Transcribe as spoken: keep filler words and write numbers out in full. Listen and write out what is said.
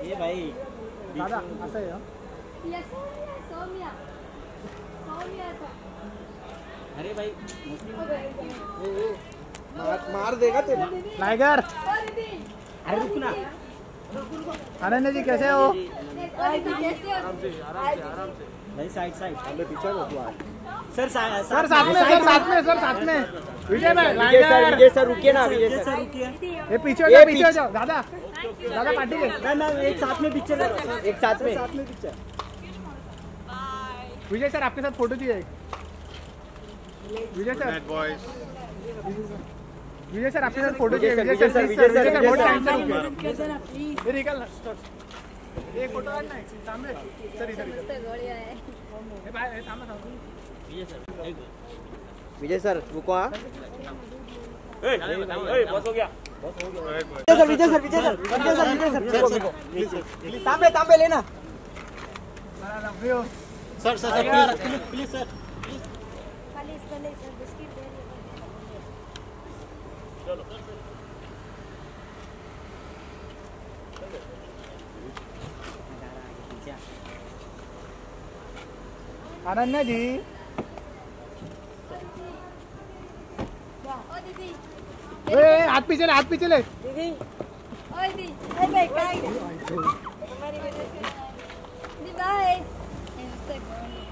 ये भाई दादा असं आहे सौम्या सौम्या अरे भाई मार, मार देगा तेरा टाइगर। अरे रुक ना। अनन्या जी कैसे हो? भाई साइड साइड पीछे हो तू। सर सर साथ में सर साथ में सर साथ में विजय भाई विजय सर विजय सर रुकिए ना विजय सर रुकिए। ये पीछे हो जाओ पीछे हो जाओ दादा दादा पार्टी के ना ना एक साथ में पिक्चर एक साथ में साथ में पिक्चर। विजय सर आपके साथ फोटो चाहिए विजय सर विजय सर आपके साथ फोटो चाहिए विजय सर विजय सर बहुत टाइम से ये निकल एक फोटो है ना सामने सर इधर इधर ए भाई सामने सामने विजय सर एक विजय सर रुको हां ए बस हो गया बस हो गया। Vijay sir Vijay sir Vijay sir Vijay sir Vijay sir Tambe Tambe लेना love you sir sir please please sir please please sir biscuit दे चलो अनन्या जी ओ दीदी ए हाथ पीछे ले हाथ पीछे ले दीदी ओ दीदी ए भाई काय तुम्हारी वजह से दीदी बाय